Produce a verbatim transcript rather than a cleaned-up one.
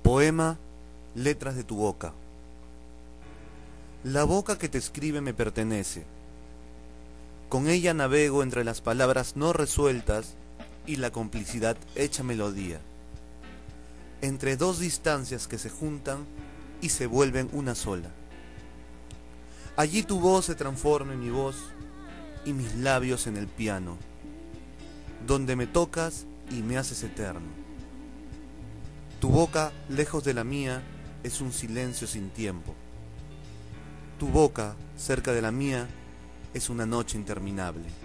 Poema, letras de tu boca. La boca que te escribe me pertenece. Con ella navego entre las palabras no resueltas y la complicidad hecha melodía. Entre dos distancias que se juntan y se vuelven una sola. Allí tu voz se transforma en mi voz y mis labios en el piano, donde me tocas y me haces eterno. Tu boca, lejos de la mía, es un silencio sin tiempo. Tu boca, cerca de la mía, es una noche interminable.